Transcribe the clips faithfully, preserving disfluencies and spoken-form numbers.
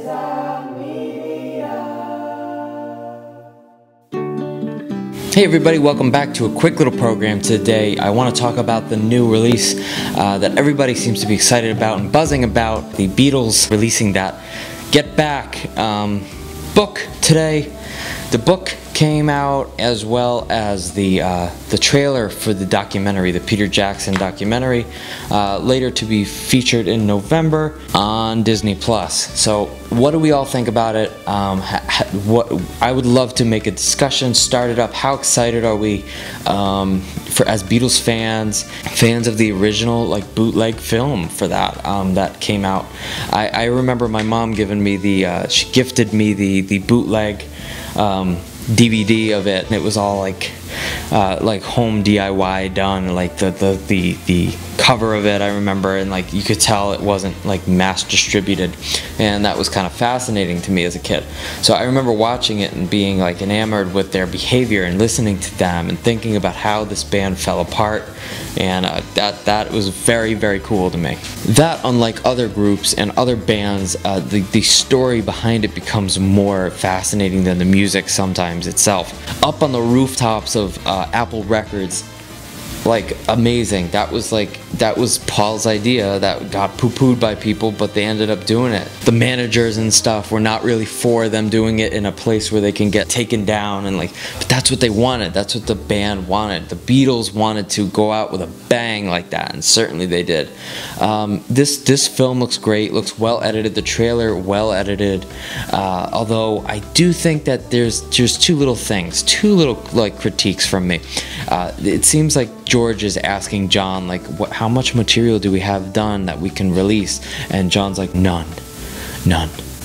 Hey everybody, welcome back to a quick little program today. I want to talk about the new release uh, that everybody seems to be excited about and buzzing about. The Beatles releasing that Get Back um, book today. The book came out as well as the uh, the trailer for the documentary, the Peter Jackson documentary, uh, later to be featured in November on Disney Plus. So what do we all think about it? Um, ha, ha, what I would love to make a discussion, start it up. How excited are we um, for as Beatles fans, fans of the original like bootleg film for that um, that came out? I, I remember my mom giving me the uh, she gifted me the the bootleg Um, D V D of it, and it was all like uh, like home D I Y done, like the, the the the cover of it I remember, and like you could tell it wasn't like mass distributed, and that was kind of fascinating to me as a kid. So I remember watching it and being like enamored with their behavior and listening to them and thinking about how this band fell apart, and uh, that that was very very cool to me. That, unlike other groups and other bands, uh, the, the story behind it becomes more fascinating than the music sometimes itself. Up on the rooftops of uh, Apple Records, like amazing. That was like that was Paul's idea that got poo-pooed by people, but they ended up doing it. The managers and stuff were not really for them doing it in a place where they can get taken down, and like, but that's what they wanted. That's what the band wanted. The Beatles wanted to go out with a bang like that, and certainly they did. Um, this this film looks great. Looks well edited. The trailer well edited. Uh, although I do think that there's there's two little things, two little like critiques from me. Uh, it seems like George is asking John, like, what, how much material do we have done that we can release? And John's like, none, none.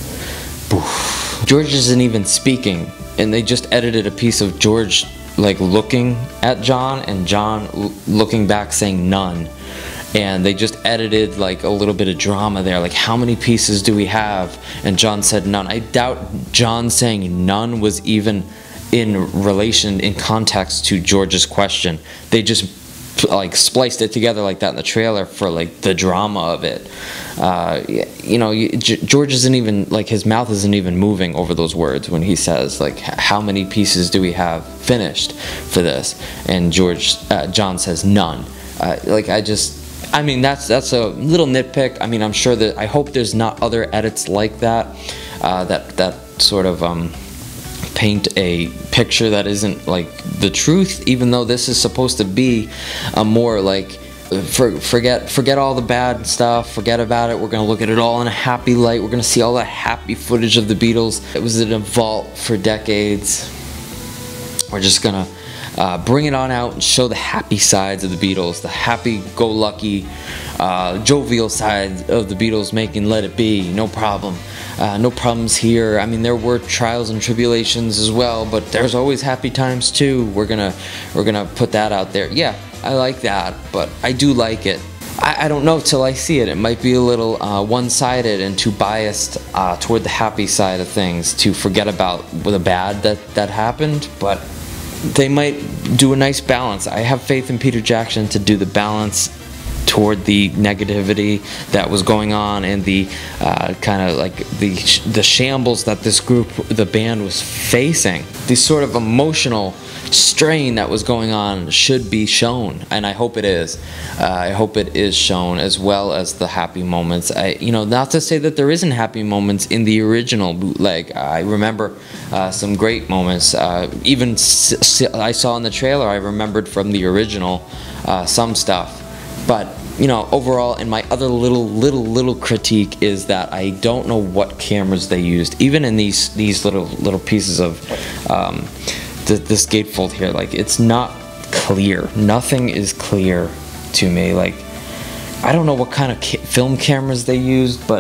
Boof. George isn't even speaking, and they just edited a piece of George like looking at John and John l looking back saying none. And they just edited like a little bit of drama there, like how many pieces do we have? And John said none. I doubt John saying none was even in relation, in context to George's question. They just like spliced it together like that in the trailer for like the drama of it. Uh, you know, George isn't even, like his mouth isn't even moving over those words when he says like, how many pieces do we have finished for this? And George, uh, John says none. Uh, like I just, I mean, that's that's a little nitpick. I mean, I'm sure that, I hope there's not other edits like that, uh, that, that sort of, um, paint a picture that isn't like the truth, even though this is supposed to be a more like for, forget forget all the bad stuff, forget about it, we're gonna look at it all in a happy light, we're gonna see all the happy footage of the Beatles. It was in a vault for decades. We're just gonna uh, bring it on out and show the happy sides of the Beatles, the happy-go-lucky uh, jovial side of the Beatles, making Let It Be, no problem. Uh, no problems here. I mean, there were trials and tribulations as well, but there's always happy times too. We're gonna we're gonna put that out there. Yeah, I like that, but I do like it. I, I don't know till I see it. It might be a little uh, one-sided and too biased uh, toward the happy side of things to forget about the bad that that happened, but they might do a nice balance. I have faith in Peter Jackson to do the balance toward the negativity that was going on and the uh, kind of like the sh the shambles that this group, the band, was facing. The sort of emotional strain that was going on should be shown, and I hope it is. Uh, I hope it is shown, as well as the happy moments. I, you know, not to say that there isn't happy moments in the original bootleg. I remember uh, some great moments. Uh, even s s I saw in the trailer, I remembered from the original uh, some stuff. But, you know, overall, and my other little, little, little critique is that I don't know what cameras they used. Even in these these little little pieces of um, th this gatefold here, like, it's not clear. Nothing is clear to me. Like, I don't know what kind of ca film cameras they used, but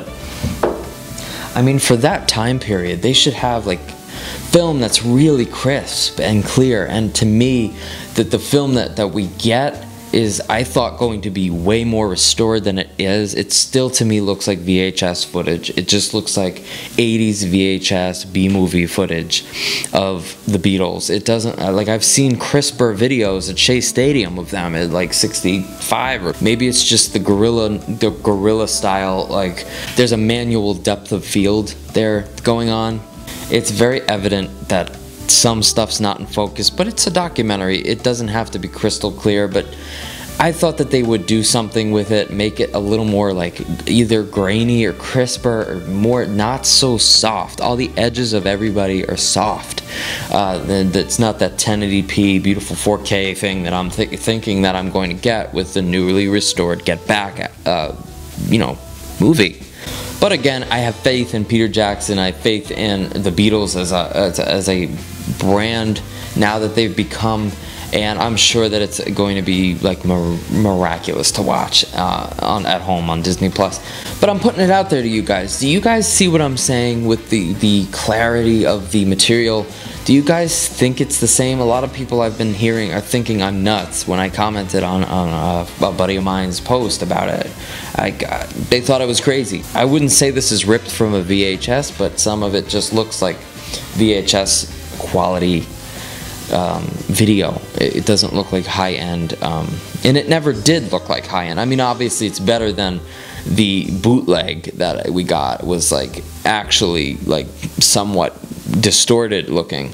I mean, for that time period, they should have like film that's really crisp and clear. And to me, that the film that that we get is, I thought, going to be way more restored than it is. It still, to me, looks like V H S footage. It just looks like eighties V H S B-movie footage of the Beatles. It doesn't, like, I've seen crisper videos at Shea Stadium of them at like sixty-five, or maybe it's just the gorilla, the gorilla style, like there's a manual depth of field there going on. It's very evident that some stuff's not in focus, but it's a documentary. It doesn't have to be crystal clear, but I thought that they would do something with it, make it a little more like either grainy or crisper or more not so soft. All the edges of everybody are soft. Uh, and it's not that ten eighty p beautiful four K thing that I'm th thinking that I'm going to get with the newly restored Get Back, uh, you know, movie. But again, I have faith in Peter Jackson. I have faith in the Beatles as a, as a, as a brand now that they've become, and I'm sure that it's going to be like mir miraculous to watch uh, on at home on Disney Plus. But I'm putting it out there to you guys. Do you guys see what I'm saying with the the clarity of the material? Do you guys think it's the same? A lot of people I've been hearing are thinking I'm nuts when I commented on, on a, a buddy of mine's post about it. I got, they thought I was crazy. I wouldn't say this is ripped from a V H S, but some of it just looks like V H S quality um, video. It, it doesn't look like high-end, um, and it never did look like high-end. I mean, obviously it's better than the bootleg that we got. It was like actually like somewhat distorted looking,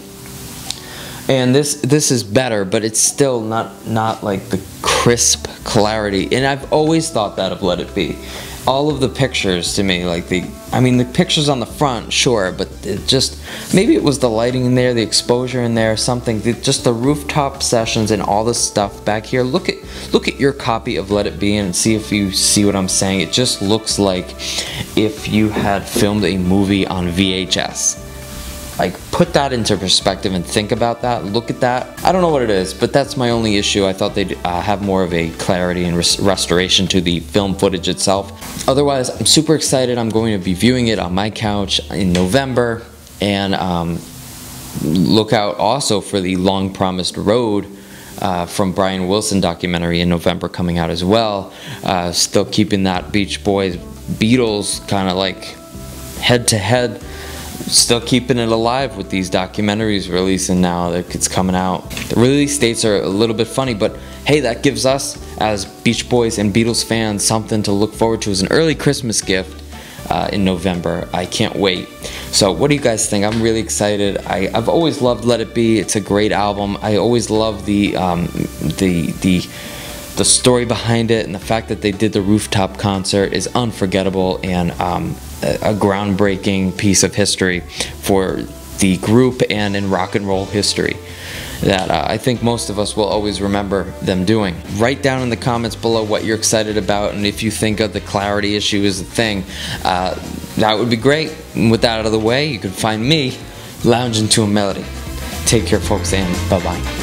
and this this is better, but it's still not not like the crisp clarity. And I've always thought that of Let It Be. All of the pictures to me, like the I mean the pictures on the front, sure, but it just, maybe it was the lighting in there, the exposure in there, something, the, just the rooftop sessions and all this stuff back here. Look at look at your copy of Let It Be and see if you see what I'm saying. It just looks like if you had filmed a movie on V H S. Like, put that into perspective and think about that. Look at that. I don't know what it is, but that's my only issue. I thought they'd uh, have more of a clarity and res restoration to the film footage itself. Otherwise, I'm super excited. I'm going to be viewing it on my couch in November. And um, look out also for the Long Promised Road uh, from Brian Wilson documentary in November coming out as well. Uh, still keeping that Beach Boys Beatles kind of like head to head. Still keeping it alive with these documentaries releasing now that it's coming out. The release dates are a little bit funny, but hey, that gives us as Beach Boys and Beatles fans something to look forward to as an early Christmas gift uh, in November. I can't wait. So what do you guys think? I'm really excited. I, I've always loved Let It Be. It's a great album. I always love the um, the the the story behind it, and the fact that they did the rooftop concert is unforgettable, and um, a groundbreaking piece of history for the group and in rock and roll history that uh, I think most of us will always remember them doing. Write down in the comments below what you're excited about, and if you think of the clarity issue is a thing, uh, that would be great. And with that out of the way, you can find me lounging to a melody. Take care, folks, and bye-bye.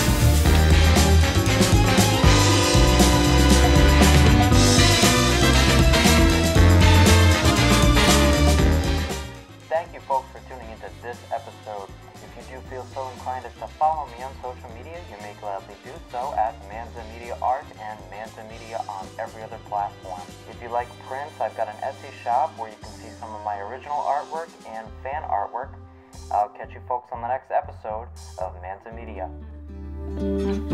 This episode. If you do feel so inclined as to follow me on social media, you may gladly do so at Manza Media Art and Manza Media on every other platform. If you like prints, I've got an Etsy shop where you can see some of my original artwork and fan artwork. I'll catch you folks on the next episode of Manza Media.